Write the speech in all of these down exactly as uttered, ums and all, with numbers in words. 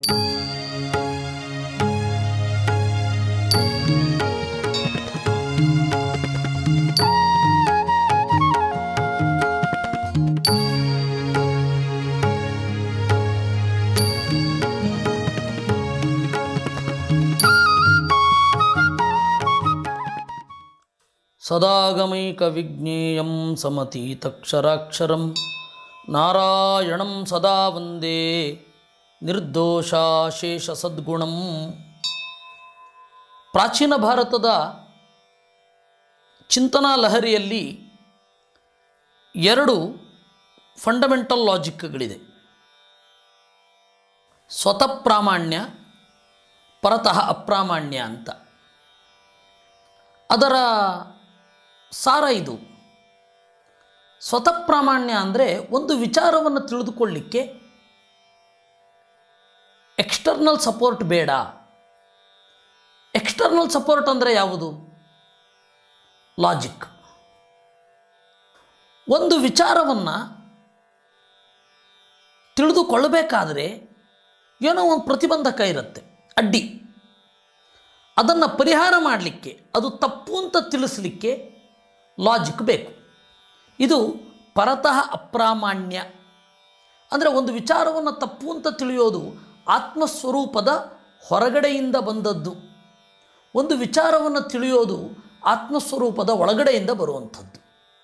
ಸದಾಗಮೈಕ ವಿಜ್ಞೇಯಂ ಸಮತೀತಕ್ಷರಾಕ್ಷರಂ ನಾರಾಯಣಂ ಸದಾ ವಂದೇ ನಿರ್ದೋಷಾಶೇಷ ಸದ್ಗುಣಂ. ಪ್ರಾಚೀನ ಭಾರತದ ಚಿಂತನಾ ಲಹರಿಯಲ್ಲಿ ಎರಡು ಫಂಡಮೆಂಟಲ್ ಲಾಜಿಕ್ಗಳಿದೆ. ಸ್ವತಃ ಪ್ರಾಮಾಣ್ಯ, ಪರತಃ ಅಪ್ರಾಮಾಣ್ಯ ಅಂತ. ಅದರ ಸಾರ ಇದು. ಸ್ವತಃ ಪ್ರಾಮಾಣ್ಯ ಅಂದರೆ ಒಂದು ವಿಚಾರವನ್ನು ತಿಳಿದುಕೊಳ್ಳಿಕ್ಕೆ ಎಕ್ಸ್ಟರ್ನಲ್ ಸಪೋರ್ಟ್ ಬೇಡ. ಎಕ್ಸ್ಟರ್ನಲ್ ಸಪೋರ್ಟ್ ಅಂದರೆ ಯಾವುದು? ಲಾಜಿಕ್. ಒಂದು ವಿಚಾರವನ್ನು ತಿಳಿದುಕೊಳ್ಳಬೇಕಾದರೆ ಏನೋ ಒಂದು ಪ್ರತಿಬಂಧಕ ಇರುತ್ತೆ, ಅಡ್ಡಿ. ಅದನ್ನು ಪರಿಹಾರ ಮಾಡಲಿಕ್ಕೆ, ಅದು ತಪ್ಪು ಅಂತ ತಿಳಿಸಲಿಕ್ಕೆ ಲಾಜಿಕ್ ಬೇಕು. ಇದು ಪರತಃ ಅಪ್ರಾಮಾಣ್ಯ. ಅಂದರೆ ಒಂದು ವಿಚಾರವನ್ನು ತಪ್ಪು ಅಂತ ತಿಳಿಯೋದು ಆತ್ಮಸ್ವರೂಪದ ಹೊರಗಡೆಯಿಂದ ಬಂದದ್ದು. ಒಂದು ವಿಚಾರವನ್ನು ತಿಳಿಯೋದು ಆತ್ಮಸ್ವರೂಪದ ಒಳಗಡೆಯಿಂದ ಬರುವಂಥದ್ದು.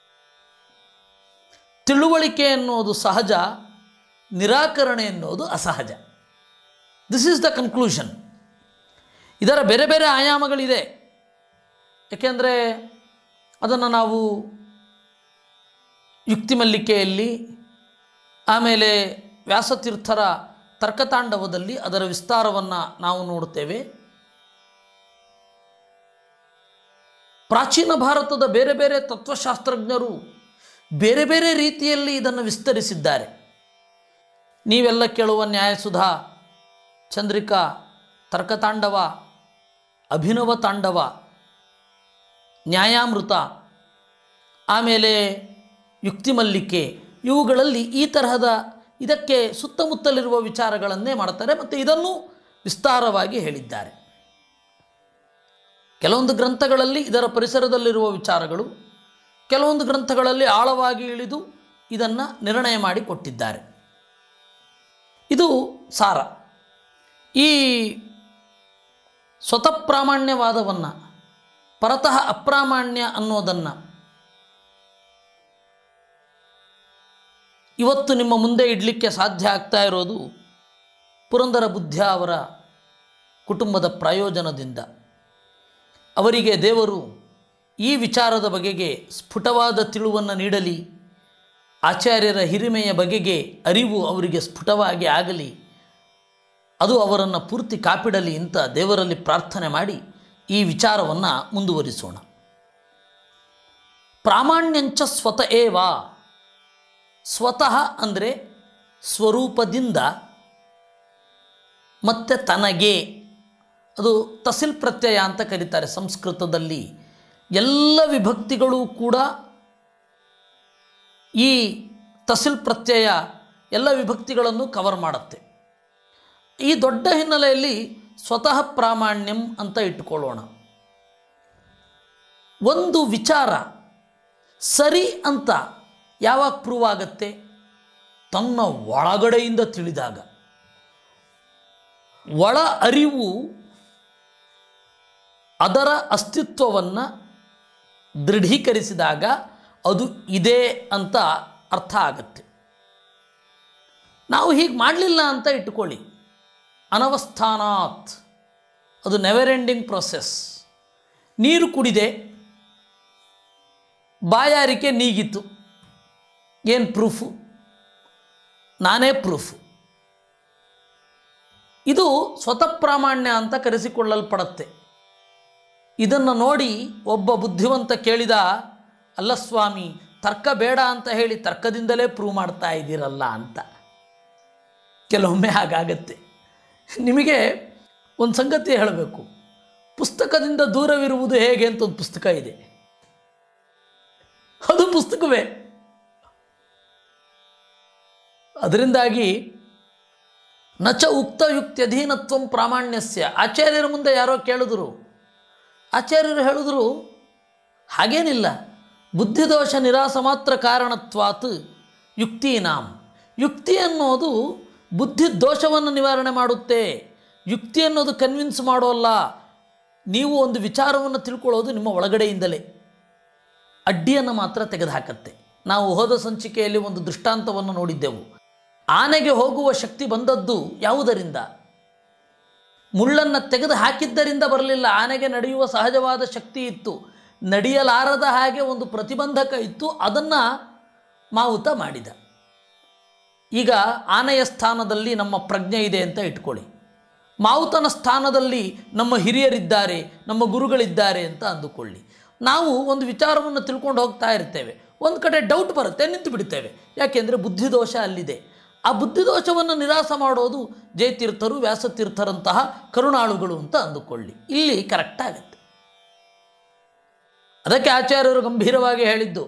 ತಿಳುವಳಿಕೆ ಎನ್ನುವುದು ಸಹಜ, ನಿರಾಕರಣೆ ಎನ್ನುವುದು ಅಸಹಜ. This is the conclusion. ಇದರ ಬೇರೆ ಬೇರೆ ಆಯಾಮಗಳಿದೆ. ಏಕೆಂದರೆ ಅದನ್ನು ನಾವು ಯುಕ್ತಿ ಮಲ್ಲಿಕೆಯಲ್ಲಿ, ಆಮೇಲೆ ವ್ಯಾಸತೀರ್ಥರ ತರ್ಕತಾಂಡವದಲ್ಲಿ ಅದರ ವಿಸ್ತಾರವನ್ನು ನಾವು ನೋಡುತ್ತೇವೆ. ಪ್ರಾಚೀನ ಭಾರತದ ಬೇರೆ ಬೇರೆ ತತ್ವಶಾಸ್ತ್ರಜ್ಞರು ಬೇರೆ ಬೇರೆ ರೀತಿಯಲ್ಲಿ ಇದನ್ನು ವಿಸ್ತರಿಸಿದ್ದಾರೆ. ನೀವೆಲ್ಲ ಕೇಳುವ ನ್ಯಾಯಸುಧಾ, ಚಂದ್ರಿಕಾ, ತರ್ಕತಾಂಡವ, ಅಭಿನವ ತಾಂಡವ, ನ್ಯಾಯಾಮೃತ, ಆಮೇಲೆ ಯುಕ್ತಿ ಮಲ್ಲಿಕೆ, ಇವುಗಳಲ್ಲಿ ಈ ತರಹದ ಇದಕ್ಕೆ ಸುತ್ತಮುತ್ತಲಿರುವ ವಿಚಾರಗಳನ್ನೇ ಮಾಡ್ತಾರೆ ಮತ್ತು ಇದನ್ನು ವಿಸ್ತಾರವಾಗಿ ಹೇಳಿದ್ದಾರೆ. ಕೆಲವೊಂದು ಗ್ರಂಥಗಳಲ್ಲಿ ಇದರ ಪರಿಸರದಲ್ಲಿರುವ ವಿಚಾರಗಳು, ಕೆಲವೊಂದು ಗ್ರಂಥಗಳಲ್ಲಿ ಆಳವಾಗಿ ಇಳಿದು ಇದನ್ನು ನಿರ್ಣಯ ಮಾಡಿ ಕೊಟ್ಟಿದ್ದಾರೆ. ಇದು ಸಾರ. ಈ ಸ್ವತಃ ಪ್ರಾಮಾಣ್ಯವಾದವನ್ನು, ಪರತಃ ಅಪ್ರಾಮಾಣ್ಯ ಅನ್ನೋದನ್ನು ಇವತ್ತು ನಿಮ್ಮ ಮುಂದೆ ಇಡಲಿಕ್ಕೆ ಸಾಧ್ಯ ಆಗ್ತಾ ಇರೋದು ಪುರಂದರ ಬುದ್ಧ ಅವರ ಕುಟುಂಬದ ಪ್ರಯೋಜನದಿಂದ. ಅವರಿಗೆ ದೇವರು ಈ ವಿಚಾರದ ಬಗೆಗೆ ಸ್ಫುಟವಾದ ತಿಳುವನ್ನು ನೀಡಲಿ, ಆಚಾರ್ಯರ ಹಿರಿಮೆಯ ಬಗೆಗೆ ಅರಿವು ಅವರಿಗೆ ಸ್ಫುಟವಾಗಿ ಆಗಲಿ, ಅದು ಅವರನ್ನು ಪೂರ್ತಿ ಕಾಪಿಡಲಿ ಅಂತ ದೇವರಲ್ಲಿ ಪ್ರಾರ್ಥನೆ ಮಾಡಿ ಈ ವಿಚಾರವನ್ನು ಮುಂದುವರಿಸೋಣ. ಪ್ರಾಮಾಣ್ಯಂಚ ಸ್ವತಃ ಏವ. ಸ್ವತಃ ಅಂದರೆ ಸ್ವರೂಪದಿಂದ, ಮತ್ತು ತನಗೆ, ಅದು ತಸಿಲ್ ಪ್ರತ್ಯಯ ಅಂತ ಕರೀತಾರೆ ಸಂಸ್ಕೃತದಲ್ಲಿ. ಎಲ್ಲ ವಿಭಕ್ತಿಗಳು ಕೂಡ ಈ ತಸಿಲ್ ಪ್ರತ್ಯಯ ಎಲ್ಲ ವಿಭಕ್ತಿಗಳನ್ನು ಕವರ್ ಮಾಡುತ್ತೆ. ಈ ದೊಡ್ಡ ಹಿನ್ನೆಲೆಯಲ್ಲಿ ಸ್ವತಃ ಪ್ರಾಮಾಣ್ಯಂ ಅಂತ ಇಟ್ಟುಕೊಳ್ಳೋಣ. ಒಂದು ವಿಚಾರ ಸರಿ ಅಂತ ಯಾವಾಗ ಪ್ರೂವ್ ಆಗುತ್ತೆ? ತನ್ನ ಒಳಗಡೆಯಿಂದ ತಿಳಿದಾಗ. ಒಳ ಅರಿವು ಅದರ ಅಸ್ತಿತ್ವವನ್ನು ದೃಢೀಕರಿಸಿದಾಗ ಅದು ಇದೆ ಅಂತ ಅರ್ಥ ಆಗುತ್ತೆ. ನಾವು ಹೀಗೆ ಮಾಡಲಿಲ್ಲ ಅಂತ ಇಟ್ಕೊಳ್ಳಿ, ಅನವಸ್ಥಾನಾತ್, ಅದು ನೆವರ್ ಎಂಡಿಂಗ್ ಪ್ರೊಸೆಸ್. ನೀರು ಕುಡಿದೆ, ಬಾಯಾರಿಕೆ ನೀಗಿತು, ಏನು ಪ್ರೂಫು? ನಾನೇ ಪ್ರೂಫು. ಇದು ಸ್ವತಃ ಪ್ರಾಮಾಣ್ಯ ಅಂತ ಕರೆಸಿಕೊಳ್ಳಲ್ಪಡುತ್ತೆ. ಇದನ್ನು ನೋಡಿ ಒಬ್ಬ ಬುದ್ಧಿವಂತ ಕೇಳಿದ, ಅಲ್ಲ ಸ್ವಾಮಿ, ತರ್ಕ ಬೇಡ ಅಂತ ಹೇಳಿ ತರ್ಕದಿಂದಲೇ ಪ್ರೂವ್ ಮಾಡ್ತಾ ಇದ್ದೀರಲ್ಲ ಅಂತ. ಕೆಲವೊಮ್ಮೆ ಹಾಗಾಗತ್ತೆ. ನಿಮಗೆ ಒಂದು ಸಂಗತಿ ಹೇಳಬೇಕು, ಪುಸ್ತಕದಿಂದ ದೂರವಿರುವುದು ಹೇಗೆ ಅಂತ ಒಂದು ಪುಸ್ತಕ ಇದೆ. ಅದು ನಚ ಉಕ್ತಯುಕ್ತ್ಯಧೀನತ್ವಂ ಪ್ರಾಮಾಣ್ಯಸ್ಯ. ಆಚಾರ್ಯರ ಮುಂದೆ ಯಾರೋ ಕೇಳಿದ್ರು, ಆಚಾರ್ಯರು ಹೇಳಿದ್ರು ಹಾಗೇನಿಲ್ಲ, ಬುದ್ಧಿದೋಷ ನಿರಾಸ ಮಾತ್ರ ಕಾರಣತ್ವಾತ್ ಯುಕ್ತೀನಾಂ. ಯುಕ್ತಿ ಅನ್ನೋದು ಬುದ್ಧಿ ದೋಷವನ್ನು ನಿವಾರಣೆ ಮಾಡುತ್ತೆ. ಯುಕ್ತಿ ಅನ್ನೋದು ಕನ್ವಿನ್ಸ್ ಮಾಡೋಲ್ಲ. ನೀವು ಒಂದು ವಿಚಾರವನ್ನು ತಿಳ್ಕೊಳ್ಳೋದು ನಿಮ್ಮ ಒಳಗಡೆಯಿಂದಲೇ, ಅಡ್ಡಿಯನ್ನು ಮಾತ್ರ ತೆಗೆದುಹಾಕತ್ತೆ. ನಾವು ಹೋದ ಸಂಚಿಕೆಯಲ್ಲಿ ಒಂದು ದೃಷ್ಟಾಂತವನ್ನು ನೋಡಿದ್ದೆವು. ಆನೆಗೆ ಹೋಗುವ ಶಕ್ತಿ ಬಂದದ್ದು ಯಾವುದರಿಂದ? ಮುಳ್ಳನ್ನು ತೆಗೆದು ಹಾಕಿದ್ದರಿಂದ ಬರಲಿಲ್ಲ. ಆನೆಗೆ ನಡೆಯುವ ಸಹಜವಾದ ಶಕ್ತಿ ಇತ್ತು, ನಡೆಯಲಾರದ ಹಾಗೆ ಒಂದು ಪ್ರತಿಬಂಧಕ ಇತ್ತು, ಅದನ್ನು ಮಾವುತ ಮಾಡಿದ. ಈಗ ಆನೆಯ ಸ್ಥಾನದಲ್ಲಿ ನಮ್ಮ ಪ್ರಜ್ಞೆ ಇದೆ ಅಂತ ಇಟ್ಕೊಳ್ಳಿ, ಮಾವುತನ ಸ್ಥಾನದಲ್ಲಿ ನಮ್ಮ ಹಿರಿಯರಿದ್ದಾರೆ, ನಮ್ಮ ಗುರುಗಳಿದ್ದಾರೆ ಅಂತ ಅಂದುಕೊಳ್ಳಿ. ನಾವು ಒಂದು ವಿಚಾರವನ್ನು ತಿಳ್ಕೊಂಡು ಹೋಗ್ತಾ ಇರ್ತೇವೆ, ಒಂದು ಕಡೆ ಡೌಟ್ ಬರುತ್ತೆ, ನಿಂತು ಬಿಡ್ತೇವೆ. ಯಾಕೆಂದರೆ ಬುದ್ಧಿದೋಷ ಅಲ್ಲಿದೆ. ಆ ಬುದ್ಧಿದೋಷವನ್ನು ನಿರಾಸ ಮಾಡೋದು ಜಯತೀರ್ಥರು, ವ್ಯಾಸತೀರ್ಥರಂತಹ ಕರುಣಾಳುಗಳು ಅಂತ ಅಂದುಕೊಳ್ಳಿ. ಇಲ್ಲಿ ಕರೆಕ್ಟ್ ಆಗುತ್ತೆ. ಅದಕ್ಕೆ ಆಚಾರ್ಯರು ಗಂಭೀರವಾಗಿ ಹೇಳಿದ್ದು,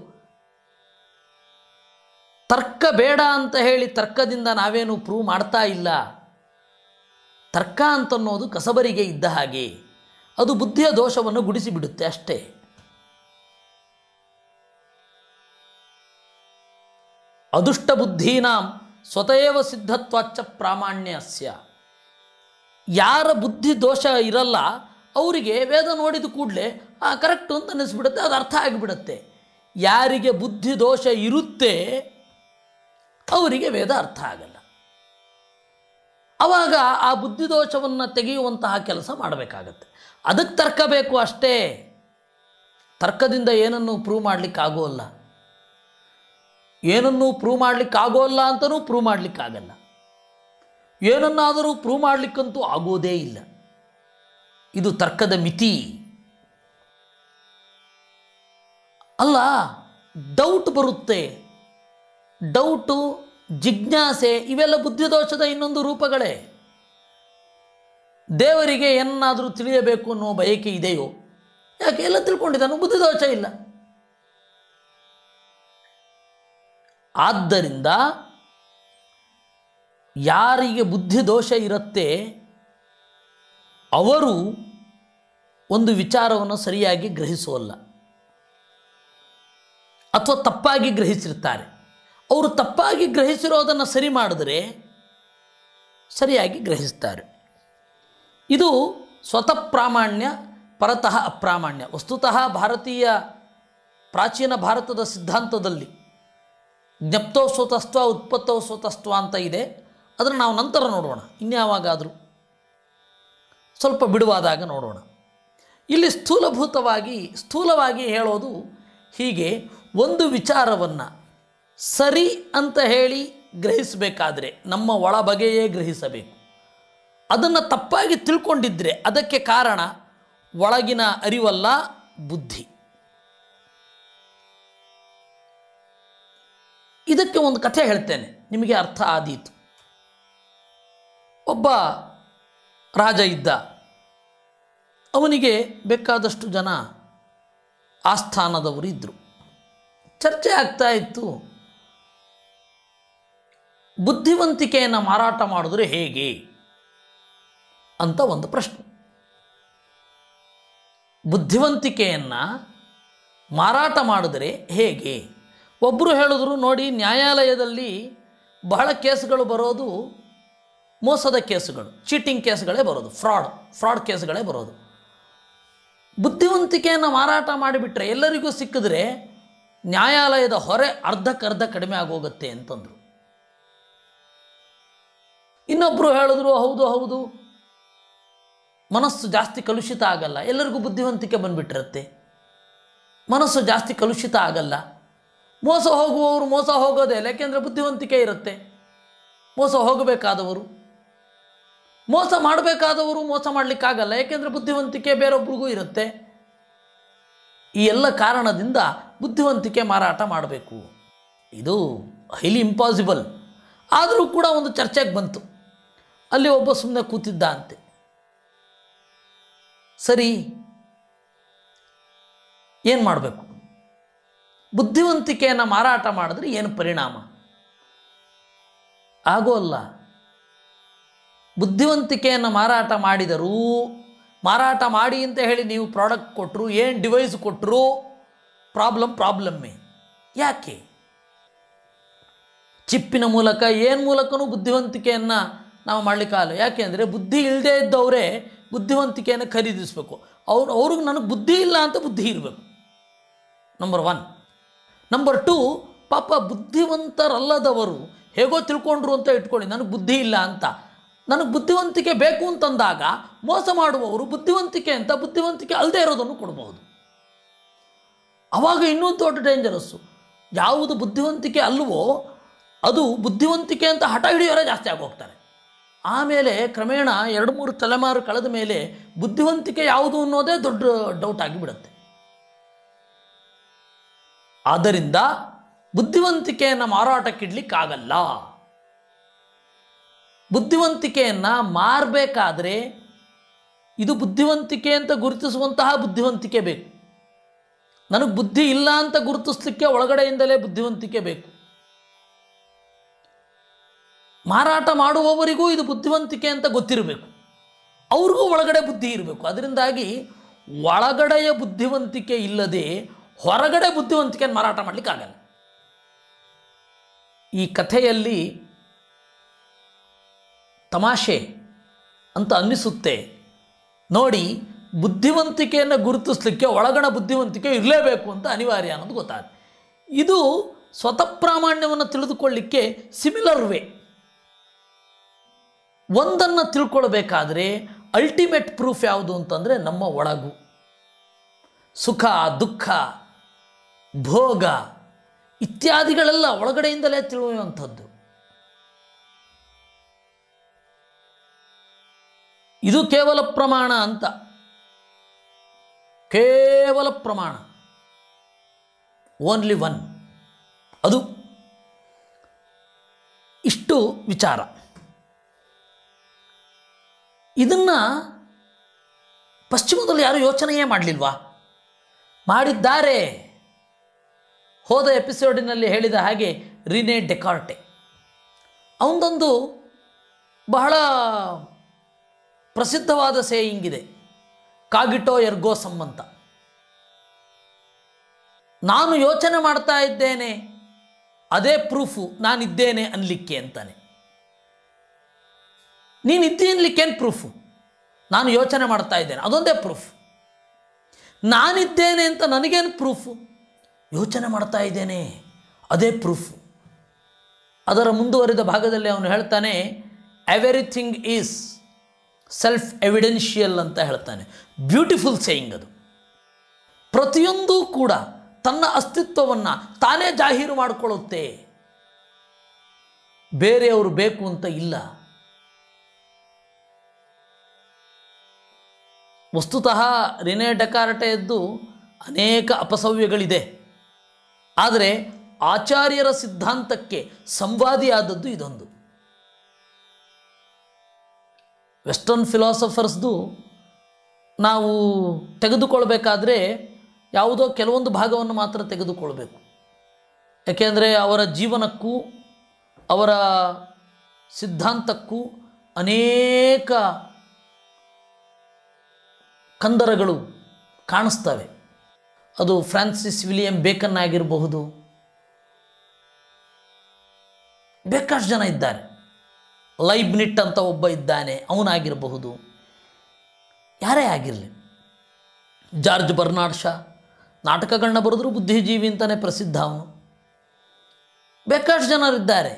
ತರ್ಕ ಬೇಡ ಅಂತ ಹೇಳಿ ತರ್ಕದಿಂದ ನಾವೇನು ಪ್ರೂವ್ ಮಾಡ್ತಾ ಇಲ್ಲ. ತರ್ಕ ಅಂತನ್ನೋದು ಕಸಬರಿಗೆ ಇದ್ದ ಹಾಗೆ, ಅದು ಬುದ್ಧಿಯ ದೋಷವನ್ನು ಗುಡಿಸಿಬಿಡುತ್ತೆ ಅಷ್ಟೇ. ಅದುಷ್ಟ ಬುದ್ಧೀನಾಂ ಸ್ವತಯೇವ ಸಿದ್ಧತ್ವಾಚ್ಚ ಪ್ರಾಮಾಣ್ಯಸ್ಯ. ಯಾರ ಬುದ್ಧಿ ದೋಷ ಇರಲ್ಲ ಅವರಿಗೆ ವೇದ ನೋಡಿದ ಕೂಡಲೇ ಆ ಕರೆಕ್ಟು ಅಂತ ಅನ್ನಿಸ್ಬಿಡುತ್ತೆ, ಅದು ಅರ್ಥ ಆಗಿಬಿಡುತ್ತೆ. ಯಾರಿಗೆ ಬುದ್ಧಿ ದೋಷ ಇರುತ್ತೆ ಅವರಿಗೆ ವೇದ ಅರ್ಥ ಆಗಲ್ಲ. ಆವಾಗ ಆ ಬುದ್ಧಿದೋಷವನ್ನು ತೆಗೆಯುವಂತಹ ಕೆಲಸ ಮಾಡಬೇಕಾಗತ್ತೆ. ಅದಕ್ಕೆ ತರ್ಕ ಬೇಕು ಅಷ್ಟೇ. ತರ್ಕದಿಂದ ಏನನ್ನೂ ಪ್ರೂವ್ ಮಾಡಲಿಕ್ಕಾಗೋಲ್ಲ. ಏನನ್ನೂ ಪ್ರೂವ್ ಮಾಡಲಿಕ್ಕಾಗೋಲ್ಲ ಅಂತಲೂ ಪ್ರೂವ್ ಮಾಡಲಿಕ್ಕಾಗಲ್ಲ. ಏನನ್ನಾದರೂ ಪ್ರೂವ್ ಮಾಡಲಿಕ್ಕಂತೂ ಆಗೋದೇ ಇಲ್ಲ. ಇದು ತರ್ಕದ ಮಿತಿ ಅಲ್ಲ. ಡೌಟ್ ಬರುತ್ತೆ, ಡೌಟು, ಜಿಜ್ಞಾಸೆ, ಇವೆಲ್ಲ ಬುದ್ಧಿದೋಷದ ಇನ್ನೊಂದು ರೂಪಗಳೇ. ದೇವರಿಗೆ ಏನಾದರೂ ತಿಳಿಯಬೇಕು ಅನ್ನೋ ಬಯಕೆ ಇದೆಯೋ? ಯಾಕೆ? ಎಲ್ಲ ತಿಳ್ಕೊಂಡಿದ್ದಾನು, ಬುದ್ಧಿದೋಷ ಇಲ್ಲ. ಆದ್ದರಿಂದ ಯಾರಿಗೆ ಬುದ್ಧಿದೋಷ ಇರುತ್ತೆ ಅವರು ಒಂದು ವಿಚಾರವನ್ನು ಸರಿಯಾಗಿ ಗ್ರಹಿಸೋಲ್ಲ, ಅಥವಾ ತಪ್ಪಾಗಿ ಗ್ರಹಿಸಿರ್ತಾರೆ. ಅವರು ತಪ್ಪಾಗಿ ಗ್ರಹಿಸಿರೋದನ್ನು ಸರಿ ಮಾಡಿದ್ರೆ ಸರಿಯಾಗಿ ಗ್ರಹಿಸ್ತಾರೆ. ಇದು ಸ್ವತಃ ಪ್ರಾಮಾಣ್ಯ, ಪರತಃ ಅಪ್ರಾಮಾಣ್ಯ. ವಸ್ತುತಃ ಭಾರತೀಯ ಪ್ರಾಚೀನ ಭಾರತದ ಸಿದ್ಧಾಂತದಲ್ಲಿ ಜ್ಞಪ್ತೋ ಸ್ವತಸ್ತ್ವ ಉತ್ಪತ್ತೋ ಸ್ವತಸ್ತ್ವ ಅಂತ ಇದೆ. ಅದನ್ನು ನಾವು ನಂತರ ನೋಡೋಣ, ಇನ್ಯಾವಾಗಾದರೂ ಸ್ವಲ್ಪ ಬಿಡುವಾದಾಗ ನೋಡೋಣ. ಇಲ್ಲಿ ಸ್ಥೂಲಭೂತವಾಗಿ ಸ್ಥೂಲವಾಗಿ ಹೇಳೋದು ಹೀಗೆ, ಒಂದು ವಿಚಾರವನ್ನು ಸರಿ ಅಂತ ಹೇಳಿ ಗ್ರಹಿಸಬೇಕಾದ್ರೆ ನಮ್ಮ ಒಳ ಬಗೆಯೇ ಗ್ರಹಿಸಬೇಕು. ಅದನ್ನು ತಪ್ಪಾಗಿ ತಿಳ್ಕೊಂಡಿದ್ದರೆ ಅದಕ್ಕೆ ಕಾರಣ ಒಳಗಿನ ಅರಿವಲ್ಲ, ಬುದ್ಧಿ. ಇದಕ್ಕೆ ಒಂದು ಕಥೆ ಹೇಳ್ತೇನೆ, ನಿಮಗೆ ಅರ್ಥ ಆದೀತು. ಒಬ್ಬ ರಾಜ ಇದ್ದ, ಅವನಿಗೆ ಬೇಕಾದಷ್ಟು ಜನ ಆಸ್ಥಾನದವರು ಇದ್ದರು. ಚರ್ಚೆ ಆಗ್ತಾ ಇತ್ತು, ಬುದ್ಧಿವಂತಿಕೆಯನ್ನು ಮಾರಾಟ ಮಾಡಿದ್ರೆ ಹೇಗೆ ಅಂತ ಒಂದು ಪ್ರಶ್ನೆ. ಬುದ್ಧಿವಂತಿಕೆಯನ್ನು ಮಾರಾಟ ಮಾಡಿದ್ರೆ ಹೇಗೆ? ಒಬ್ಬರು ಹೇಳಿದ್ರು, ನೋಡಿ, ನ್ಯಾಯಾಲಯದಲ್ಲಿ ಬಹಳ ಕೇಸುಗಳು ಬರೋದು ಮೋಸದ ಕೇಸುಗಳು, ಚೀಟಿಂಗ್ ಕೇಸುಗಳೇ ಬರೋದು, ಫ್ರಾಡ್ ಫ್ರಾಡ್ ಕೇಸುಗಳೇ ಬರೋದು. ಬುದ್ಧಿವಂತಿಕೆಯನ್ನು ಮಾರಾಟ ಮಾಡಿಬಿಟ್ರೆ ಎಲ್ಲರಿಗೂ ಸಿಕ್ಕಿದ್ರೆ ನ್ಯಾಯಾಲಯದ ಹೊರೆ ಅರ್ಧಕ್ಕರ್ಧ ಕಡಿಮೆ ಆಗೋಗುತ್ತೆ ಅಂತಂದರು. ಇನ್ನೊಬ್ಬರು ಹೇಳಿದ್ರು, ಹೌದು ಹೌದು, ಮನಸ್ಸು ಜಾಸ್ತಿ ಕಲುಷಿತ ಆಗಲ್ಲ, ಎಲ್ಲರಿಗೂ ಬುದ್ಧಿವಂತಿಕೆ ಬಂದುಬಿಟ್ಟಿರುತ್ತೆ, ಮನಸ್ಸು ಜಾಸ್ತಿ ಕಲುಷಿತ ಆಗಲ್ಲ. ಮೋಸ ಹೋಗುವವರು ಮೋಸ ಹೋಗೋದೇ ಇಲ್ಲ, ಯಾಕೆಂದರೆ ಬುದ್ಧಿವಂತಿಕೆ ಇರುತ್ತೆ. ಮೋಸ ಹೋಗಬೇಕಾದವರು, ಮೋಸ ಮಾಡಬೇಕಾದವರು ಮೋಸ ಮಾಡಲಿಕ್ಕಾಗಲ್ಲ, ಯಾಕೆಂದರೆ ಬುದ್ಧಿವಂತಿಕೆ ಬೇರೊಬ್ಬರಿಗೂ ಇರುತ್ತೆ. ಈ ಎಲ್ಲ ಕಾರಣದಿಂದ ಬುದ್ಧಿವಂತಿಕೆ ಮಾರಾಟ ಮಾಡಬೇಕು. ಇದು ಹೈಲಿ ಇಂಪಾಸಿಬಲ್. ಆದರೂ ಕೂಡ ಒಂದು ಚರ್ಚೆಗೆ ಬಂತು. ಅಲ್ಲಿ ಒಬ್ಬ ಸುಮ್ಮನೆ ಕೂತಿದ್ದ ಅಂತೆ. ಸರಿ, ಏನು ಮಾಡಬೇಕು? ಬುದ್ಧಿವಂತಿಕೆಯನ್ನು ಮಾರಾಟ ಮಾಡಿದ್ರೆ ಏನು ಪರಿಣಾಮ? ಆಗೋಲ್ಲ. ಬುದ್ಧಿವಂತಿಕೆಯನ್ನು ಮಾರಾಟ ಮಾಡಿದರೂ, ಮಾರಾಟ ಮಾಡಿ ಅಂತ ಹೇಳಿ ನೀವು ಪ್ರಾಡಕ್ಟ್ ಕೊಟ್ಟರು, ಏನು ಡಿವೈಸ್ ಕೊಟ್ಟರು, ಪ್ರಾಬ್ಲಮ್ ಪ್ರಾಬ್ಲಮ್ಮೇ. ಯಾಕೆ? ಚಿಪ್ಪಿನ ಮೂಲಕ ಏನು ಮೂಲಕನೂ ಬುದ್ಧಿವಂತಿಕೆಯನ್ನು ನಾವು ಮಾಡಲಿಕ್ಕಾಗಲ್ಲ. ಯಾಕೆ ಅಂದರೆ ಬುದ್ಧಿ ಇಲ್ಲದೇ ಇದ್ದವರೇ ಬುದ್ಧಿವಂತಿಕೆಯನ್ನು ಖರೀದಿಸಬೇಕು. ಅವ್ರು ಅವ್ರಿಗೆ ನನಗೆ ಬುದ್ಧಿ ಇಲ್ಲ ಅಂತ ಬುದ್ಧಿ ಇರಬೇಕು, ನಂಬರ್ ಒನ್. ನಂಬರ್ ಟು, ಪಾಪ ಬುದ್ಧಿವಂತರಲ್ಲದವರು ಹೇಗೋ ತಿಳ್ಕೊಂಡ್ರು ಅಂತ ಇಟ್ಕೊಳ್ಳಿ, ನನಗೆ ಬುದ್ಧಿ ಇಲ್ಲ ಅಂತ. ನನಗೆ ಬುದ್ಧಿವಂತಿಕೆ ಬೇಕು ಅಂತಂದಾಗ ಮೋಸ ಮಾಡುವವರು ಬುದ್ಧಿವಂತಿಕೆ ಅಂತ ಬುದ್ಧಿವಂತಿಕೆ ಅಲ್ಲದೆ ಇರೋದನ್ನು ಕೊಡಬಹುದು. ಆವಾಗ ಇನ್ನೂ ದೊಡ್ಡ ಡೇಂಜರಸ್ಸು. ಯಾವುದು ಬುದ್ಧಿವಂತಿಕೆ ಅಲ್ವೋ ಅದು ಬುದ್ಧಿವಂತಿಕೆ ಅಂತ ಹಠ ಹಿಡಿಯೋರೇ ಜಾಸ್ತಿ ಆಗೋಗ್ತಾರೆ. ಆಮೇಲೆ ಕ್ರಮೇಣ ಎರಡು ಮೂರು ತಲೆಮಾರು ಕಳೆದ ಮೇಲೆ ಬುದ್ಧಿವಂತಿಕೆ ಯಾವುದು ಅನ್ನೋದೇ ದೊಡ್ಡ ಡೌಟ್ ಆಗಿಬಿಡುತ್ತೆ. ಆದ್ದರಿಂದ ಬುದ್ಧಿವಂತಿಕೆಯನ್ನು ಮಾರಾಟಕ್ಕಿಡ್ಲಿಕ್ಕಾಗಲ್ಲ. ಬುದ್ಧಿವಂತಿಕೆಯನ್ನು ಮಾರಬೇಕಾದ್ರೆ ಇದು ಬುದ್ಧಿವಂತಿಕೆ ಅಂತ ಗುರುತಿಸುವಂತಹ ಬುದ್ಧಿವಂತಿಕೆ ಬೇಕು. ನನಗೆ ಬುದ್ಧಿ ಇಲ್ಲ ಅಂತ ಗುರುತಿಸಲಿಕ್ಕೆ ಒಳಗಡೆಯಿಂದಲೇ ಬುದ್ಧಿವಂತಿಕೆ ಬೇಕು. ಮಾರಾಟ ಮಾಡುವವರಿಗೂ ಇದು ಬುದ್ಧಿವಂತಿಕೆ ಅಂತ ಗೊತ್ತಿರಬೇಕು, ಅವ್ರಿಗೂ ಒಳಗಡೆ ಬುದ್ಧಿ ಇರಬೇಕು. ಅದರಿಂದಾಗಿ ಒಳಗಡೆಯ ಬುದ್ಧಿವಂತಿಕೆ ಇಲ್ಲದೆ ಹೊರಗಡೆ ಬುದ್ಧಿವಂತಿಕೆಯನ್ನು ಮಾರಾಟ ಮಾಡಲಿಕ್ಕಾಗಲ್ಲ. ಈ ಕಥೆಯಲ್ಲಿ ತಮಾಷೆ ಅಂತ ಅನ್ನಿಸುತ್ತೆ ನೋಡಿ. ಬುದ್ಧಿವಂತಿಕೆಯನ್ನು ಗುರುತಿಸಲಿಕ್ಕೆ ಒಳಗಣ ಬುದ್ಧಿವಂತಿಕೆ ಇರಲೇಬೇಕು ಅಂತ ಅನಿವಾರ್ಯ ಅನ್ನೋದು ಗೊತ್ತಾಗುತ್ತೆ. ಇದು ಸ್ವತಃ ಪ್ರಾಮಾಣ್ಯವನ್ನು ತಿಳಿದುಕೊಳ್ಳಲಿಕ್ಕೆ ಸಿಮಿಲರ್ ವೇ. ಒಂದನ್ನು ತಿಳ್ಕೊಳ್ಬೇಕಾದ್ರೆ ಅಲ್ಟಿಮೇಟ್ ಪ್ರೂಫ್ ಯಾವುದು ಅಂತಂದರೆ ನಮ್ಮ ಒಳಗು. ಸುಖ, ದುಃಖ, ಭೋಗ ಇತ್ಯಾದಿಗಳೆಲ್ಲ ಒಳಗಡೆಯಿಂದಲೇ ತಿಳುವಂಥದ್ದು. ಇದು ಕೇವಲ ಪ್ರಮಾಣ ಅಂತ, ಕೇವಲ ಪ್ರಮಾಣ, ಓನ್ಲಿ ಒನ್. ಅದು ಇಷ್ಟು ವಿಚಾರ. ಇದನ್ನು ಪಶ್ಚಿಮದಲ್ಲಿ ಯಾರು ಯೋಚನೆಯೇ ಮಾಡಲಿಲ್ವಾ? ಮಾಡಿದ್ದಾರೆ. ಹೋದ ಎಪಿಸೋಡಿನಲ್ಲಿ ಹೇಳಿದ ಹಾಗೆ ರಿನೇ ಡೆಕಾರ್ಟೆ ಅವನದೊಂದು ಬಹಳ ಪ್ರಸಿದ್ಧವಾದ ಸೇಯಿಂಗ್ ಇದೆ, ಕಾಗಿಟೋ ಎರ್ಗೋ ಸಮ್ ಅಂತ. ನಾನು ಯೋಚನೆ ಮಾಡ್ತಾ ಇದ್ದೇನೆ ಅದೇ ಪ್ರೂಫು ನಾನಿದ್ದೇನೆ ಅನ್ಲಿಕ್ಕೆ ಅಂತಾನೆ. ನೀನಿದ್ದಿ ಅನ್ಲಿಕ್ಕೇನು ಪ್ರೂಫು? ನಾನು ಯೋಚನೆ ಮಾಡ್ತಾ ಇದ್ದೇನೆ ಅದೊಂದೇ ಪ್ರೂಫ್. ನಾನಿದ್ದೇನೆ ಅಂತ ನನಗೇನು ಪ್ರೂಫು? ಯೋಚನೆ ಮಾಡ್ತಾ ಇದ್ದೇನೆ ಅದೇ ಪ್ರೂಫು. ಅದರ ಮುಂದುವರಿದ ಭಾಗದಲ್ಲಿ ಅವನು ಹೇಳ್ತಾನೆ, ಎವ್ರಿಥಿಂಗ್ ಈಸ್ ಸೆಲ್ಫ್ ಎವಿಡೆನ್ಷಿಯಲ್ ಅಂತ ಹೇಳ್ತಾನೆ. ಬ್ಯೂಟಿಫುಲ್ ಸೇಯಿಂಗ್ ಅದು. ಪ್ರತಿಯೊಂದೂ ಕೂಡ ತನ್ನ ಅಸ್ತಿತ್ವವನ್ನು ತಾನೇ ಜಾಹೀರು ಮಾಡಿಕೊಳ್ಳುತ್ತೆ, ಬೇರೆಯವರು ಬೇಕು ಅಂತ ಇಲ್ಲ. ವಸ್ತುತಃ ರಿನೇ ಡೆಕಾರ್ಟೆಯದ್ದು ಅನೇಕ ಅಪಸವ್ಯಗಳಿದೆ, ಆದರೆ ಆಚಾರ್ಯರ ಸಿದ್ಧಾಂತಕ್ಕೆ ಸಂವಾದಿಯಾದದ್ದು ಇದೊಂದು. ವೆಸ್ಟರ್ನ್ ಫಿಲಾಸಫರ್ಸ್ದು ನಾವು ತೆಗೆದುಕೊಳ್ಬೇಕಾದ್ರೆ ಯಾವುದೋ ಕೆಲವೊಂದು ಭಾಗವನ್ನು ಮಾತ್ರ ತೆಗೆದುಕೊಳ್ಬೇಕು. ಯಾಕೆಂದರೆ ಅವರ ಜೀವನಕ್ಕೂ ಅವರ ಸಿದ್ಧಾಂತಕ್ಕೂ ಅನೇಕ ಕಂದರಗಳು ಕಾಣಿಸ್ತವೆ. ಅದು ಫ್ರಾನ್ಸಿಸ್ ವಿಲಿಯಂ ಬೇಕನ್ ಆಗಿರಬಹುದು, ಬೇಕಾಷ್ಟು ಜನ ಇದ್ದಾರೆ. ಲೈಬ್ನಿಟ್ ಅಂತ ಒಬ್ಬ ಇದ್ದಾನೆ, ಅವನಾಗಿರಬಹುದು, ಯಾರೇ ಆಗಿರಲಿ. ಜಾರ್ಜ್ ಬರ್ನಾರ್ಡ್ ಶಾ ನಾಟಕಗಳನ್ನ ಬರೆದ್ರು ಬುದ್ಧಿಜೀವಿ ಅಂತಲೇ ಪ್ರಸಿದ್ಧ ಅವನು. ಬೇಕಾಷ್ಟು ಜನರಿದ್ದಾರೆ.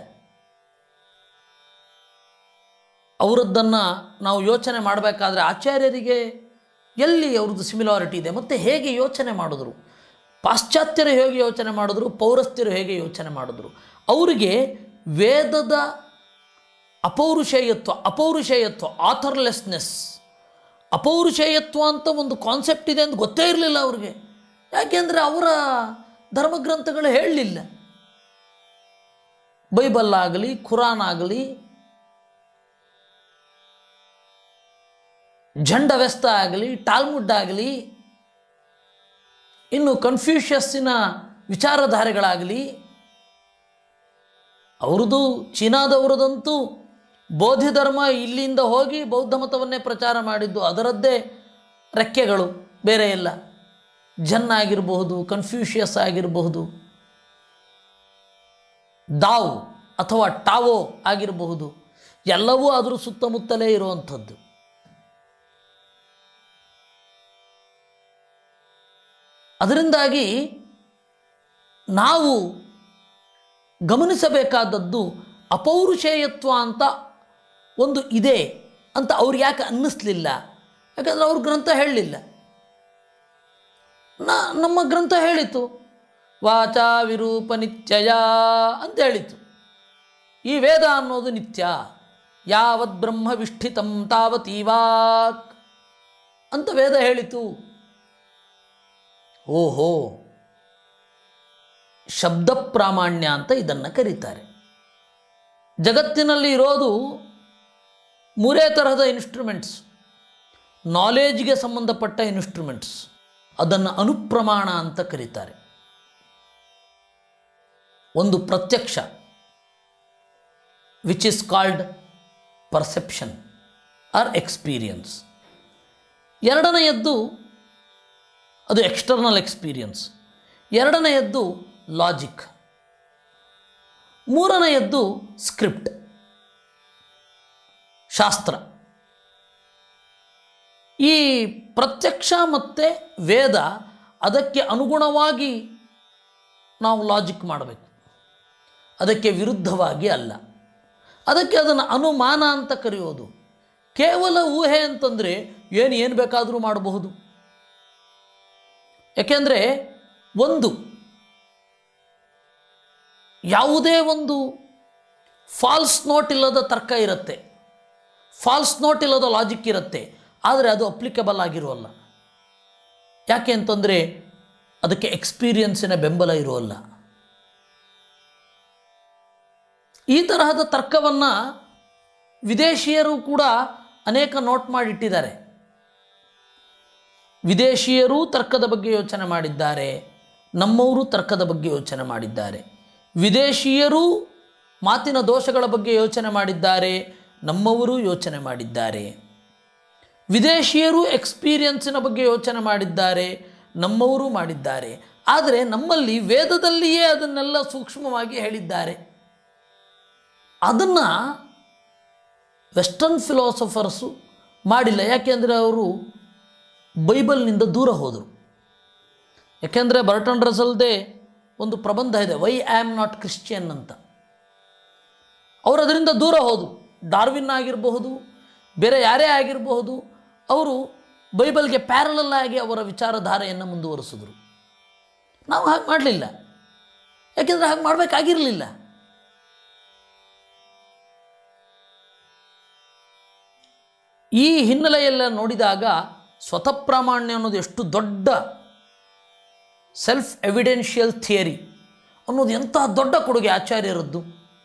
ಅವರದ್ದನ್ನು ನಾವು ಯೋಚನೆ ಮಾಡಬೇಕಾದ್ರೆ ಆಚಾರ್ಯರಿಗೆ ಎಲ್ಲಿ ಅವ್ರದ್ದು ಸಿಮಿಲಾರಿಟಿ ಇದೆ ಮತ್ತು ಹೇಗೆ ಯೋಚನೆ ಮಾಡಿದ್ರು, ಪಾಶ್ಚಾತ್ಯರು ಹೇಗೆ ಯೋಚನೆ ಮಾಡಿದ್ರು, ಪೌರಸ್ತ್ಯರು ಹೇಗೆ ಯೋಚನೆ ಮಾಡಿದ್ರು. ಅವರಿಗೆ ವೇದದ ಅಪೌರುಷೇಯತ್ವ ಅಪೌರುಷೇಯತ್ವ ಆಥರ್ಲೆಸ್ನೆಸ್, ಅಪೌರುಷೇಯತ್ವ ಅಂತ ಒಂದು ಕಾನ್ಸೆಪ್ಟ್ ಇದೆ ಅಂತ ಗೊತ್ತೇ ಇರಲಿಲ್ಲ ಅವ್ರಿಗೆ. ಯಾಕೆಂದರೆ ಅವರ ಧರ್ಮಗ್ರಂಥಗಳು ಹೇಳಲಿಲ್ಲ. ಬೈಬಲ್ ಆಗಲಿ, ಖುರಾನ್ ಆಗಲಿ, ಝಂಡವೆಸ್ತ ಆಗಲಿ, ಟಾಲ್ಮುಡ್ ಆಗಲಿ, ಇನ್ನು ಕನ್ಫ್ಯೂಷಿಯಸ್ಸಿನ ವಿಚಾರಧಾರೆಗಳಾಗಲಿ, ಅವ್ರದ್ದು ಚೀನಾದವ್ರದಂತೂ ಬೋಧಿಧರ್ಮ ಇಲ್ಲಿಂದ ಹೋಗಿ ಬೌದ್ಧ ಮತವನ್ನೇ ಪ್ರಚಾರ ಮಾಡಿದ್ದು, ಅದರದ್ದೇ ರೆಕ್ಕೆಗಳು, ಬೇರೆ ಎಲ್ಲ. ಜನ್ ಆಗಿರಬಹುದು, ಕನ್ಫ್ಯೂಷಿಯಸ್ ಆಗಿರಬಹುದು, ದಾವ್ ಅಥವಾ ಟಾವೋ ಆಗಿರಬಹುದು, ಎಲ್ಲವೂ ಅದರ ಸುತ್ತಮುತ್ತಲೇ ಇರುವಂಥದ್ದು. ಅದರಿಂದಾಗಿ ನಾವು ಗಮನಿಸಬೇಕಾದದ್ದು ಅಪೌರುಷೇಯತ್ವ ಅಂತ ಒಂದು ಇದೆ ಅಂತ ಅವ್ರಿಗೆ ಯಾಕೆ ಅನ್ನಿಸ್ಲಿಲ್ಲ? ಯಾಕಂದರೆ ಅವ್ರ ಗ್ರಂಥ ಹೇಳಲಿಲ್ಲ. ನಾ ನಮ್ಮ ಗ್ರಂಥ ಹೇಳಿತು, ವಾಚಾ ವಿರೂಪ ನಿತ್ಯಯ ಅಂತ ಹೇಳಿತು. ಈ ವೇದ ಅನ್ನೋದು ನಿತ್ಯ, ಯಾವತ್ ಬ್ರಹ್ಮ ವಿಷ್ಠಿತಂ ತಾವತೀವಾಕ್ ಅಂತ ವೇದ ಹೇಳಿತು. ಓಹೋ, ಶಬ್ದ ಪ್ರಾಮಾಣ್ಯ ಅಂತ ಇದನ್ನು ಕರೀತಾರೆ. ಜಗತ್ತಿನಲ್ಲಿ ಇರೋದು ಮೂರೇ ತರಹದ ಇನ್ಸ್ಟ್ರೂಮೆಂಟ್ಸ್, ನಾಲೆಜ್ಗೆ ಸಂಬಂಧಪಟ್ಟ ಇನ್ಸ್ಟ್ರೂಮೆಂಟ್ಸ್. ಅದನ್ನು ಅನುಪ್ರಮಾಣ ಅಂತ ಕರೀತಾರೆ. ಒಂದು ಪ್ರತ್ಯಕ್ಷ, which is called perception or experience. ಎರಡನೆಯದ್ದು ಅದು ಎಕ್ಸ್ಟರ್ನಲ್ ಎಕ್ಸ್ಪೀರಿಯನ್ಸ್. ಎರಡನೆಯದ್ದು ಲಾಜಿಕ್. ಮೂರನೆಯದ್ದು ಸ್ಕ್ರಿಪ್ಟ್, ಶಾಸ್ತ್ರ. ಈ ಪ್ರತ್ಯಕ್ಷ ಮತ್ತು ವೇದ, ಅದಕ್ಕೆ ಅನುಗುಣವಾಗಿ ನಾವು ಲಾಜಿಕ್ ಮಾಡಬೇಕು, ಅದಕ್ಕೆ ವಿರುದ್ಧವಾಗಿ ಅಲ್ಲ. ಅದಕ್ಕೆ ಅದನ್ನು ಅನುಮಾನ ಅಂತ ಕರೆಯೋದು. ಕೇವಲ ಊಹೆ ಅಂತಂದರೆ ಏನು ಏನು ಬೇಕಾದರೂ ಮಾಡಬಹುದು. ಯಾಕೆಂದರೆ ಒಂದು ಯಾವುದೇ ಒಂದು ಫಾಲ್ಸ್ ನೋಟ್ ಇಲ್ಲದ ತರ್ಕ ಇರುತ್ತೆ, ಫಾಲ್ಸ್ ನೋಟ್ ಇಲ್ಲದ ಲಾಜಿಕ್ ಇರುತ್ತೆ, ಆದರೆ ಅದು ಅಪ್ಲಿಕಬಲ್ ಆಗಿರೋಲ್ಲ. ಯಾಕೆ ಅಂತಂದರೆ ಅದಕ್ಕೆ ಎಕ್ಸ್ಪೀರಿಯನ್ಸಿನ ಬೆಂಬಲ ಇರೋಲ್ಲ. ಈ ತರಹದ ತರ್ಕವನ್ನು ವಿದೇಶಿಯರು ಕೂಡ ಅನೇಕ ನೋಟ್ ಮಾಡಿಟ್ಟಿದ್ದಾರೆ. ವಿದೇಶಿಯರೂ ತರ್ಕದ ಬಗ್ಗೆ ಯೋಚನೆ ಮಾಡಿದ್ದಾರೆ, ನಮ್ಮವರು ತರ್ಕದ ಬಗ್ಗೆ ಯೋಚನೆ ಮಾಡಿದ್ದಾರೆ. ವಿದೇಶಿಯರೂ ಮಾತಿನ ದೋಷಗಳ ಬಗ್ಗೆ ಯೋಚನೆ ಮಾಡಿದ್ದಾರೆ, ನಮ್ಮವರು ಯೋಚನೆ ಮಾಡಿದ್ದಾರೆ. ವಿದೇಶಿಯರು ಎಕ್ಸ್ಪೀರಿಯನ್ಸಿನ ಬಗ್ಗೆ ಯೋಚನೆ ಮಾಡಿದ್ದಾರೆ, ನಮ್ಮವರು ಮಾಡಿದ್ದಾರೆ. ಆದರೆ ನಮ್ಮಲ್ಲಿ ವೇದದಲ್ಲಿಯೇ ಅದನ್ನೆಲ್ಲ ಸೂಕ್ಷ್ಮವಾಗಿ ಹೇಳಿದ್ದಾರೆ. ಅದನ್ನು ವೆಸ್ಟರ್ನ್ ಫಿಲಾಸಫರ್ಸು ಮಾಡಿಲ್ಲ. ಯಾಕೆಂದರೆ ಅವರು ಬೈಬಲ್ನಿಂದ ದೂರ ಹೋದರು. ಯಾಕೆಂದರೆ ಬರ್ಟನ್ ರಸಲ್ದೇ ಒಂದು ಪ್ರಬಂಧ ಇದೆ, why I am not Christian ಅಂತ. ಅವರು ಅದರಿಂದ ದೂರ ಹೋದರು. ಡಾರ್ವಿನ್ ಆಗಿರಬಹುದು, ಬೇರೆ ಯಾರೇ ಆಗಿರಬಹುದು, ಅವರು ಬೈಬಲ್ಗೆ ಪ್ಯಾರಲಲ್ ಆಗಿ ಅವರ ವಿಚಾರಧಾರೆಯನ್ನು ಮುಂದುವರಿಸಿದ್ರು. ನಾವು ಹಾಗೆ ಮಾಡಲಿಲ್ಲ, ಯಾಕೆಂದರೆ ಹಾಗೆ ಮಾಡಬೇಕಾಗಿರಲಿಲ್ಲ. ಈ ಹಿನ್ನೆಲೆಯೆಲ್ಲ ನೋಡಿದಾಗ ಸ್ವತಃ ಪ್ರಾಮಾಣ್ಯ ಅನ್ನೋದು ಎಷ್ಟು ದೊಡ್ಡ ಸೆಲ್ಫ್ ಎವಿಡೆನ್ಷಿಯಲ್ ಥಿಯರಿ ಅನ್ನೋದು ಎಂಥ ದೊಡ್ಡ ಕೊಡುಗೆ ಆಚಾರ್ಯರದ್ದು.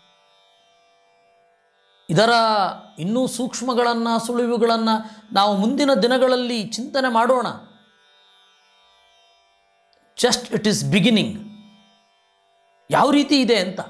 ಇದರ ಇನ್ನೂ ಸೂಕ್ಷ್ಮಗಳನ್ನು, ಸುಳಿವುಗಳನ್ನು ನಾವು ಮುಂದಿನ ದಿನಗಳಲ್ಲಿ ಚಿಂತನೆ ಮಾಡೋಣ. Just it is beginning. ಯಾವ ರೀತಿ ಇದೆ ಅಂತ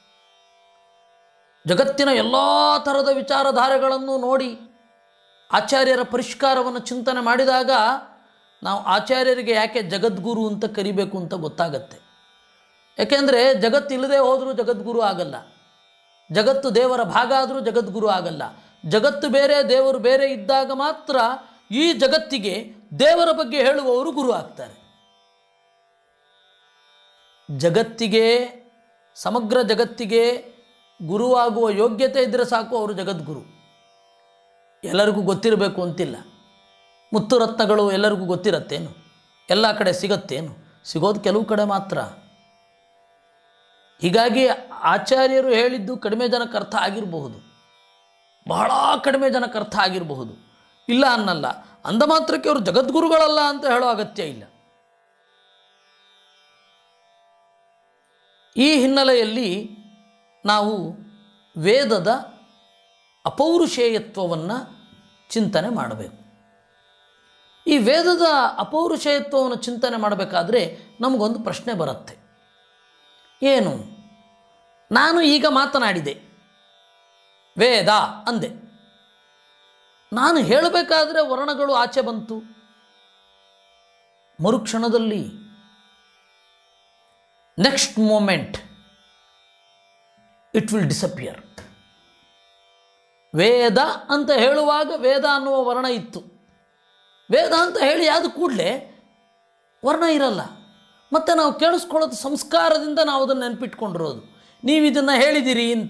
ಜಗತ್ತಿನ ಎಲ್ಲ ಥರದ ವಿಚಾರಧಾರೆಗಳನ್ನು ನೋಡಿ ಆಚಾರ್ಯರ ಪರಿಷ್ಕಾರವನ್ನು ಚಿಂತನೆ ಮಾಡಿದಾಗ ನಾವು ಆಚಾರ್ಯರಿಗೆ ಯಾಕೆ ಜಗದ್ಗುರು ಅಂತ ಕರಿಬೇಕು ಅಂತ ಗೊತ್ತಾಗತ್ತೆ. ಯಾಕೆಂದರೆ ಜಗತ್ತಿಲ್ಲದೆ ಹೋದರೂ ಜಗದ್ಗುರು ಆಗಲ್ಲ, ಜಗತ್ತು ದೇವರ ಭಾಗ ಆದರೂ ಜಗದ್ಗುರು ಆಗಲ್ಲ. ಜಗತ್ತು ಬೇರೆ, ದೇವರು ಬೇರೆ ಇದ್ದಾಗ ಮಾತ್ರ ಈ ಜಗತ್ತಿಗೆ ದೇವರ ಬಗ್ಗೆ ಹೇಳುವವರು ಗುರು ಆಗ್ತಾರೆ. ಜಗತ್ತಿಗೆ, ಸಮಗ್ರ ಜಗತ್ತಿಗೆ ಗುರುವಾಗುವ ಯೋಗ್ಯತೆ ಇದ್ದರೆ ಸಾಕು, ಅವರು ಜಗದ್ಗುರು. ಎಲ್ಲರಿಗೂ ಗೊತ್ತಿರಬೇಕು ಅಂತಿಲ್ಲ. ಮುತ್ತು ರತ್ನಗಳು ಎಲ್ಲರಿಗೂ ಗೊತ್ತಿರತ್ತೇನು? ಎಲ್ಲ ಕಡೆ ಸಿಗತ್ತೇನು? ಸಿಗೋದು ಕೆಲವು ಕಡೆ ಮಾತ್ರ. ಹೀಗಾಗಿ ಆಚಾರ್ಯರು ಹೇಳಿದ್ದು ಕಡಿಮೆ ಜನಕ್ಕೆ ಅರ್ಥ ಆಗಿರಬಹುದು, ಬಹಳ ಕಡಿಮೆ ಜನಕ್ಕೆ ಅರ್ಥ ಆಗಿರಬಹುದು, ಇಲ್ಲ ಅನ್ನಲ್ಲ. ಅಂದ ಮಾತ್ರಕ್ಕೆ ಅವರು ಜಗದ್ಗುರುಗಳಲ್ಲ ಅಂತ ಹೇಳೋ ಅಗತ್ಯ ಇಲ್ಲ. ಈ ಹಿನ್ನೆಲೆಯಲ್ಲಿ ನಾವು ವೇದದ ಅಪೌರುಷೇಯತ್ವವನ್ನು ಚಿಂತನೆ ಮಾಡಬೇಕು. ಈ ವೇದದ ಅಪೌರುಷೇಯತ್ವವನ್ನು ಚಿಂತನೆ ಮಾಡಬೇಕಾದ್ರೆ ನಮಗೊಂದು ಪ್ರಶ್ನೆ ಬರುತ್ತೆ. ಏನು? ನಾನು ಈಗ ಮಾತನಾಡಿದೆ, ವೇದ ಅಂದೆ. ನಾನು ಹೇಳಬೇಕಾದ್ರೆ ವರ್ಣಗಳು ಆಚೆ ಬಂತು. ಮರುಕ್ಷಣದಲ್ಲಿ next moment it will disappear. ವೇದ ಅಂತ ಹೇಳುವಾಗ ವೇದ ಅನ್ನುವ ವರ್ಣ ಇತ್ತು. ವೇದ ಅಂತ ಹೇಳಿ ಯಾವುದು ಕೂಡಲೇ ವರ್ಣ ಇರಲ್ಲ. ಮತ್ತು ನಾವು ಕೇಳಿಸ್ಕೊಳ್ಳೋದು ಸಂಸ್ಕಾರದಿಂದ ನಾವು ಅದನ್ನು ನೆನಪಿಟ್ಕೊಂಡಿರೋದು. ನೀವು ಇದನ್ನು ಹೇಳಿದಿರಿ ಅಂತ.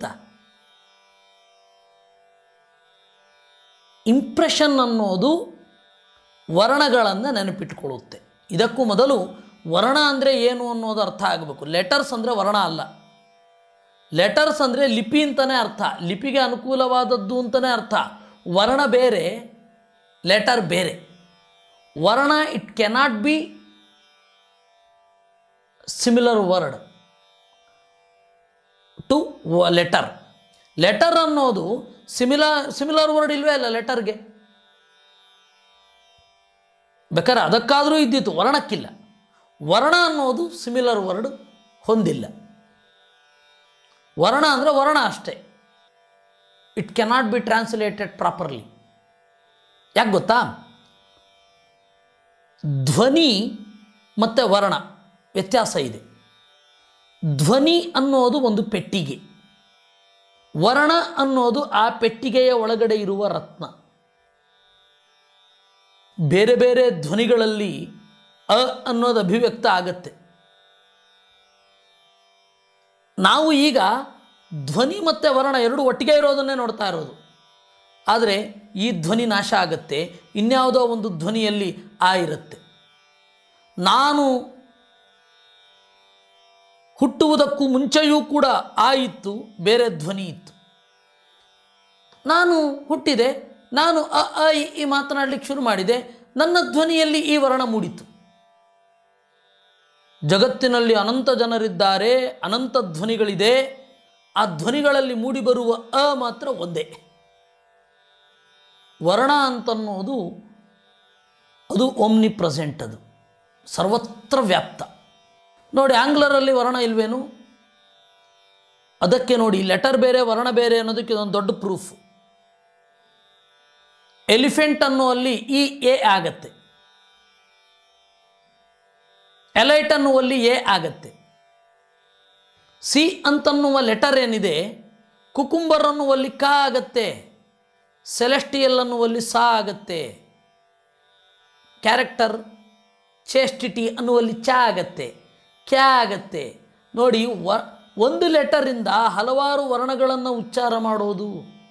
ಇಂಪ್ರೆಷನ್ ಅನ್ನೋದು ವರ್ಣಗಳನ್ನು ನೆನಪಿಟ್ಕೊಳ್ಳುತ್ತೆ. ಇದಕ್ಕೂ ಮೊದಲು ವರ್ಣ ಅಂದರೆ ಏನು ಅನ್ನೋದು ಅರ್ಥ ಆಗಬೇಕು. ಲೆಟರ್ಸ್ ಅಂದರೆ ವರ್ಣ ಅಲ್ಲ. ಲೆಟರ್ಸ್ ಅಂದರೆ ಲಿಪಿ ಅಂತಲೇ ಅರ್ಥ, ಲಿಪಿಗೆ ಅನುಕೂಲವಾದದ್ದು ಅಂತಲೇ ಅರ್ಥ. ವರ್ಣ ಬೇರೆ, ಲೆಟರ್ ಬೇರೆ. ವರ್ಣ it cannot be similar word to letter. Letter ಅನ್ನೋದು ಸಿಮಿಲರ್ ಸಿಮಿಲರ್ ವರ್ಡ್ ಇಲ್ವೇ ಅಲ್ಲ ಲೆಟರ್ಗೆ. ಬೇಕಾದ್ರೆ ಅದಕ್ಕಾದರೂ ಇದ್ದಿತ್ತು, ವರ್ಣಕ್ಕಿಲ್ಲ. ವರ್ಣ ಅನ್ನೋದು ಸಿಮಿಲರ್ ವರ್ಡ್ ಹೊಂದಿಲ್ಲ. ವರ್ಣ ಅಂದರೆ ವರ್ಣ ಅಷ್ಟೇ. It cannot be translated properly. ಯಾಕೆ ಗೊತ್ತಾ? ಧ್ವನಿ ಮತ್ತು ವರ್ಣ ವ್ಯತ್ಯಾಸ ಇದೆ. ಧ್ವನಿ ಅನ್ನೋದು ಒಂದು ಪೆಟ್ಟಿಗೆ, ವರ್ಣ ಅನ್ನೋದು ಆ ಪೆಟ್ಟಿಗೆಯ ಒಳಗಡೆ ಇರುವ ರತ್ನ. ಬೇರೆ ಬೇರೆ ಧ್ವನಿಗಳಲ್ಲಿ ಅ ಅನ್ನೋದು ಅಭಿವ್ಯಕ್ತ ಆಗತ್ತೆ. ನಾವು ಈಗ ಧ್ವನಿ ಮತ್ತು ವರ್ಣ ಎರಡು ಒಟ್ಟಿಗೆ ಇರೋದನ್ನೇ ನೋಡ್ತಾ ಇರೋದು. ಆದರೆ ಈ ಧ್ವನಿ ನಾಶ ಆಗುತ್ತೆ, ಇನ್ಯಾವುದೋ ಒಂದು ಧ್ವನಿಯಲ್ಲಿ ಆ ಇರುತ್ತೆ. ನಾನು ಹುಟ್ಟುವುದಕ್ಕೂ ಮುಂಚೆಯೂ ಕೂಡ ಆ ಇತ್ತು, ಬೇರೆ ಧ್ವನಿ ಇತ್ತು. ನಾನು ಹುಟ್ಟಿದೆ, ನಾನು ಅ ಅ ಇ ಈ ಮಾತನಾಡಲಿಕ್ಕೆ ಶುರು ಮಾಡಿದೆ, ನನ್ನ ಧ್ವನಿಯಲ್ಲಿ ಈ ವರ್ಣ ಮೂಡಿತು. ಜಗತ್ತಿನಲ್ಲಿ ಅನಂತ ಜನರಿದ್ದಾರೆ, ಅನಂತ ಧ್ವನಿಗಳಿದೆ. ಆ ಧ್ವನಿಗಳಲ್ಲಿ ಮೂಡಿಬರುವ ಅ ಮಾತ್ರ ಒಂದೇ. ವರ್ಣ ಅಂತನ್ನೋದು ಅದು ಓಮ್ನಿ ಪ್ರೆಸೆಂಟ್, ಅದು ಸರ್ವತ್ರ ವ್ಯಾಪ್ತ. ನೋಡಿ, ಆಂಗ್ಲರಲ್ಲಿ ವರ್ಣ ಇಲ್ವೇನು? ಅದಕ್ಕೆ ನೋಡಿ, ಲೆಟರ್ ಬೇರೆ ವರ್ಣ ಬೇರೆ ಅನ್ನೋದಕ್ಕೆ ಇದೊಂದು ದೊಡ್ಡ ಪ್ರೂಫ್. ಎಲಿಫೆಂಟ್ ಅನ್ನುವಲ್ಲಿ ಈ ಎ ಆಗತ್ತೆ, ಎಲೈಟ್ ಅನ್ನುವಲ್ಲಿ ಎ ಆಗತ್ತೆ. ಸಿ ಅಂತನ್ನುವ ಲೆಟರ್ ಏನಿದೆ, ಕುಕುಂಬರ್ ಅನ್ನುವಲ್ಲಿ ಕ ಆಗತ್ತೆ, ಸೆಲೆಸ್ಟಿಯಲ್ ಅನ್ನುವಲ್ಲಿ ಸಾ ಆಗತ್ತೆ, ಕ್ಯಾರೆಕ್ಟರ್ ಚೇಸ್ಟಿಟಿ ಅನ್ನುವಲ್ಲಿ ಚ ಆಗತ್ತೆ, ಕ್ಯಾ ಆಗತ್ತೆ. ನೋಡಿ, ವ ಒಂದು ಲೆಟರಿಂದ ಹಲವಾರು ವರ್ಣಗಳನ್ನು ಉಚ್ಚಾರ ಮಾಡೋದು.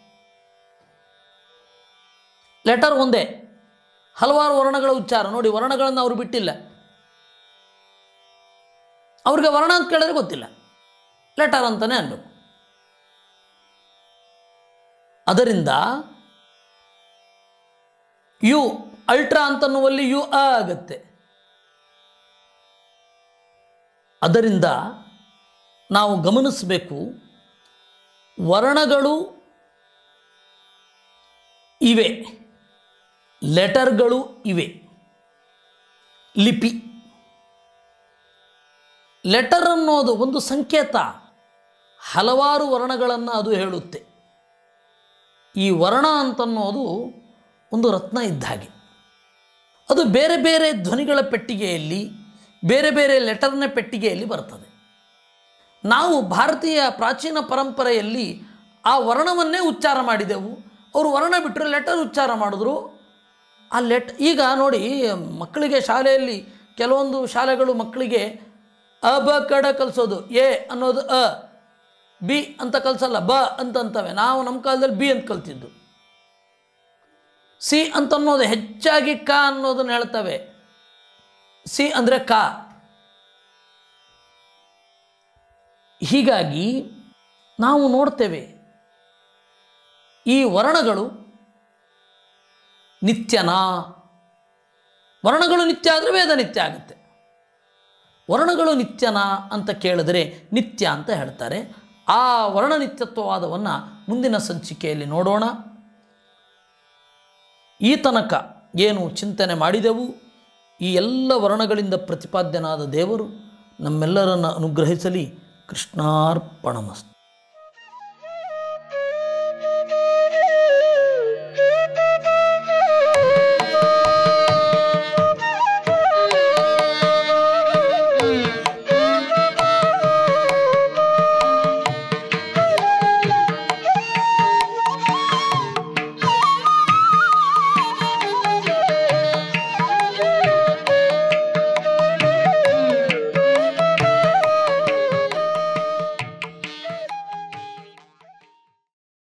ಲೆಟರ್ ಒಂದೇ, ಹಲವಾರು ವರ್ಣಗಳ ಉಚ್ಚಾರ. ನೋಡಿ, ವರ್ಣಗಳನ್ನು ಅವರು ಬಿಟ್ಟಿಲ್ಲ. ಅವ್ರಿಗೆ ವರ್ಣ ಅಂತ ಕೇಳಿದ್ರೆ ಗೊತ್ತಿಲ್ಲ, ಲೆಟರ್ ಅಂತಲೇ ಅನ್ಬೇಕು. ಅದರಿಂದ ಯು ಅಲ್ಟ್ರಾ ಅಂತನ್ನುವಲ್ಲಿ ಯು ಅ ಆಗತ್ತೆ. ಅದರಿಂದ ನಾವು ಗಮನಿಸಬೇಕು, ವರ್ಣಗಳು ಇವೆ, ಲೆಟರ್ಗಳು ಇವೆ. ಲಿಪಿ, ಲೆಟರ್ ಅನ್ನೋದು ಒಂದು ಸಂಕೇತ, ಹಲವಾರು ವರ್ಣಗಳನ್ನು ಅದು ಹೇಳುತ್ತೆ. ಈ ವರ್ಣ ಅಂತನ್ನೋದು ಒಂದು ರತ್ನ ಇದ್ದ ಹಾಗೆ. ಅದು ಬೇರೆ ಬೇರೆ ಧ್ವನಿಗಳ ಪೆಟ್ಟಿಗೆಯಲ್ಲಿ, ಬೇರೆ ಬೇರೆ ಲೆಟರ್ನ ಪೆಟ್ಟಿಗೆಯಲ್ಲಿ ಬರ್ತದೆ. ನಾವು ಭಾರತೀಯ ಪ್ರಾಚೀನ ಪರಂಪರೆಯಲ್ಲಿ ಆ ವರ್ಣವನ್ನೇ ಉಚ್ಚಾರ ಮಾಡಿದೆವು. ಅವರು ವರ್ಣ ಬಿಟ್ಟರೆ ಲೆಟರ್ ಉಚ್ಚಾರ ಮಾಡಿದ್ರು. ಆ ಲೆಟ್ ಈಗ ನೋಡಿ, ಮಕ್ಕಳಿಗೆ ಶಾಲೆಯಲ್ಲಿ ಕೆಲವೊಂದು ಶಾಲೆಗಳು ಮಕ್ಕಳಿಗೆ ಅ ಬ ಕಡ ಕಲಿಸೋದು. ಎ ಅನ್ನೋದು ಅ, ಬಿ ಅಂತ ಕಲಿಸಲ್ಲ, ಬ ಅಂತಂತವೆ. ನಾವು ನಮ್ಮ ಕಾಲದಲ್ಲಿ ಬಿ ಅಂತ ಕಲ್ತಿದ್ದು. ಸಿ ಅಂತನ್ನೋದು ಹೆಚ್ಚಾಗಿ ಕ ಅನ್ನೋದನ್ನು ಹೇಳ್ತವೆ. ಸಿ ಅಂದರೆ ಕ. ಹೀಗಾಗಿ ನಾವು ನೋಡ್ತೇವೆ, ಈ ವರ್ಣಗಳು ನಿತ್ಯನಾ? ವರ್ಣಗಳು ನಿತ್ಯ ಆದರೆ ವೇದ ನಿತ್ಯ ಆಗುತ್ತೆ. ವರ್ಣಗಳು ನಿತ್ಯನಾ ಅಂತ ಕೇಳಿದ್ರೆ ನಿತ್ಯ ಅಂತ ಹೇಳ್ತಾರೆ. ಆ ವರ್ಣನಿತ್ಯತ್ವವಾದವನ್ನು ಮುಂದಿನ ಸಂಚಿಕೆಯಲ್ಲಿ ನೋಡೋಣ. ಈ ತನಕ ಏನು ಚಿಂತನೆ ಮಾಡಿದೆವು, ಈ ಎಲ್ಲ ವರ್ಣಗಳಿಂದ ಪ್ರತಿಪಾದ್ಯನಾದ ದೇವರು ನಮ್ಮೆಲ್ಲರನ್ನು ಅನುಗ್ರಹಿಸಲಿ. ಕೃಷ್ಣಾರ್ಪಣಮಸ್ತು.